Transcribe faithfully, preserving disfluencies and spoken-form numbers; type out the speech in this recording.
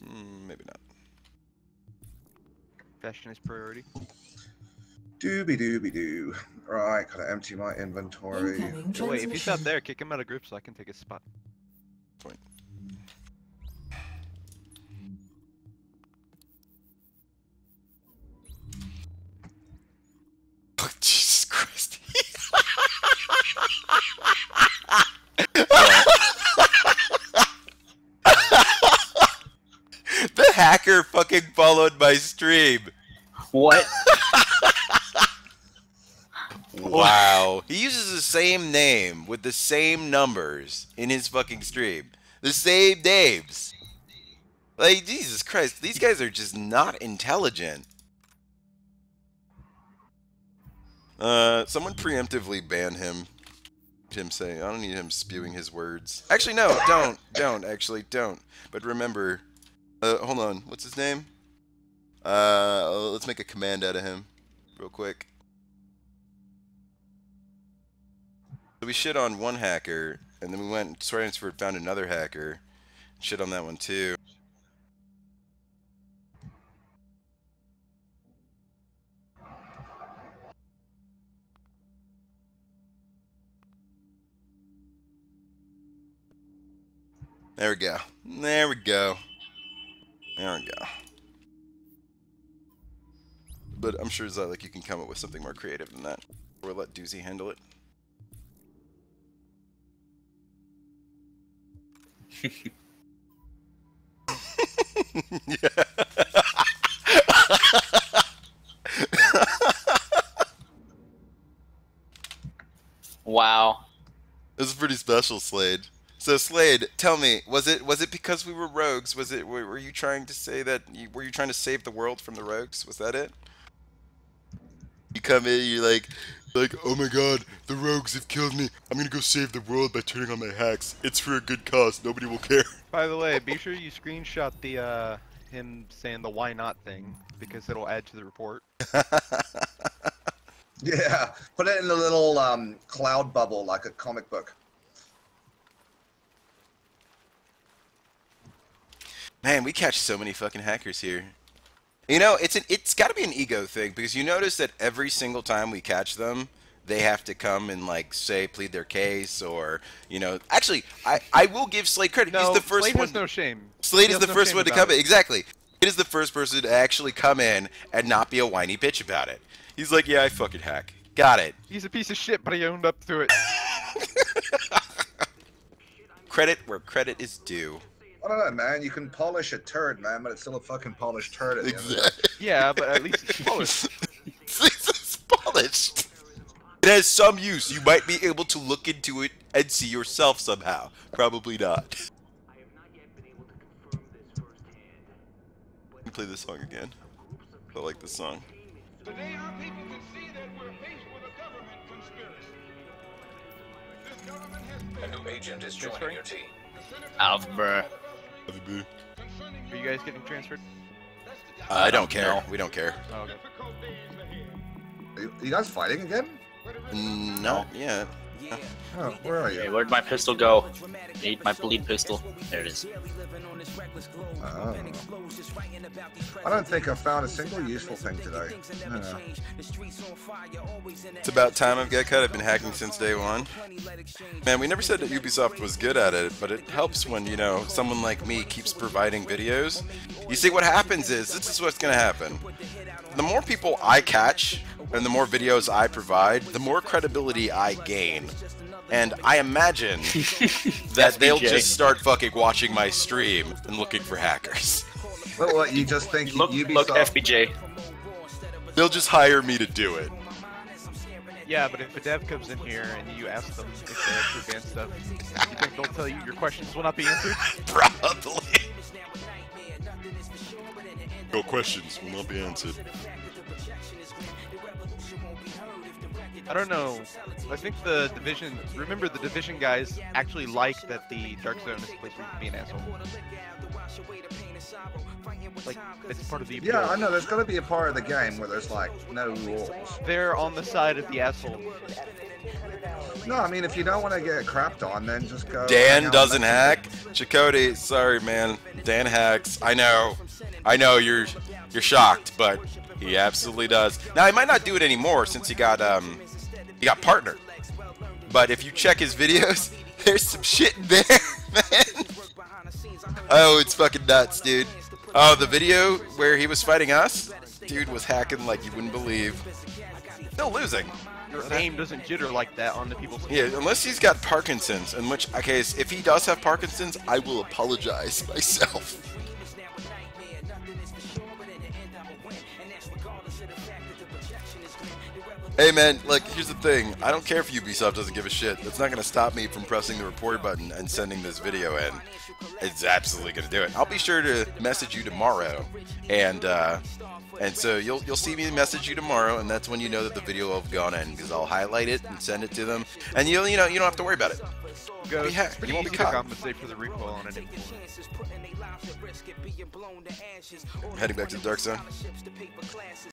Mm, maybe not. Fashion is priority. Dooby dooby doo. Right, gotta empty my inventory. So wait, if he's not there, kick him out of group so I can take his spot. Point. Oh, Jesus Christ. The hacker fucking followed my stream. What? Wow. He uses the same name with the same numbers in his fucking stream. The same names. Like, Jesus Christ, these guys are just not intelligent. Uh, someone preemptively ban him. Him saying, I don't need him spewing his words. Actually, no, don't. Don't, actually, don't. But remember, uh, hold on, what's his name? Uh, let's make a command out of him real quick. So we shit on one hacker, and then we went and transferred, found another hacker, shit on that one too. There we go. There we go. There we go. But I'm sure that like you can come up with something more creative than that, or let Doozy handle it. Yeah. Wow. This is pretty special, Slade. So Slade, tell me, was it was it because we were rogues? Was it were, were you trying to say that you, were you trying to save the world from the rogues? Was that it? You come in, you're like, like, oh my god, the rogues have killed me. I'm gonna go save the world by turning on my hacks. It's for a good cause. Nobody will care. By the way, be sure you screenshot the uh, him saying the why not thing because it'll add to the report. Yeah, put it in a little um, cloud bubble like a comic book. Man, we catch so many fucking hackers here. You know, it's an it's got to be an ego thing because you notice that every single time we catch them, they have to come and like say plead their case or you know. Actually, I I will give Slade credit. No, He's the first Slade one. has no shame. Slade He is has the no first shame one to about come in. it. Exactly. It is the first person to actually come in and not be a whiny bitch about it. He's like, yeah, I fucking hack. Got it. He's a piece of shit, but he owned up to it. Credit where credit is due. I don't know, man. You can polish a turd, man, but it's still a fucking polished turd at the end of the day. Exactly. Yeah, but at least it's polished. It's polished. It has some use. You might be able to look into it and see yourself somehow. Probably not. Let me play this song again. I like this song. Today our people can see that we're faced with a government conspiracy. This government has A new agent is joining your team. Alf, bruh. Are you guys getting transferred? I don't care. We don't care. Oh, okay. Are you, are you guys fighting again? No, yeah. Oh, where are Hey, you? where'd my pistol go? Need my bleed pistol. There it is. Oh. I don't think I found a single useful thing today. No. It's about time I've got cut. I've been hacking since day one. Man, we never said that Ubisoft was good at it, but it helps when, you know, someone like me keeps providing videos. You see, what happens is, this is what's going to happen. The more people I catch, and the more videos I provide, the more credibility I gain. And I imagine that they'll just start fucking watching my stream and looking for hackers. Well, what, you just think Look, Ubisoft... look, F B J. They'll just hire me to do it. Yeah, but if a dev comes in here and you ask them if they have to ban stuff, you think they'll tell you your questions will not be answered? Probably. Your questions will not be answered. I don't know. I think the Division, remember the Division guys actually like that the Dark Zone is a place where you can be an asshole. Like, it's part of the appeal. Yeah, I know. There's got to be a part of the game where there's like no rules. They're on the side of the asshole. No, I mean if you don't want to get crapped on, then just go. hang Dan out doesn't with- hack. Chakotay, sorry man. Dan hacks. I know. I know you're you're shocked, but he absolutely does. Now he might not do it anymore since he got um he got partnered. But if you check his videos, there's some shit in there, man. Oh, it's fucking nuts, dude. Oh, the video where he was fighting us, dude was hacking like you wouldn't believe. Still losing. Your aim doesn't jitter like that on the people's. Yeah, unless he's got Parkinson's, in which case, if he does have Parkinson's, I will apologize myself. Hey man, like, here's the thing. I don't care if Ubisoft doesn't give a shit. That's not going to stop me from pressing the report button and sending this video in. It's absolutely going to do it. I'll be sure to message you tomorrow. And, uh... And so you'll you'll see me message you tomorrow, and that's when you know that the video will have gone in, because I'll highlight it and send it to them, and you'll you know you don't have to worry about it. Go. Be hacked. It's pretty You won't easy be to caught. compensate for the recoil on it. Heading back to the dark zone.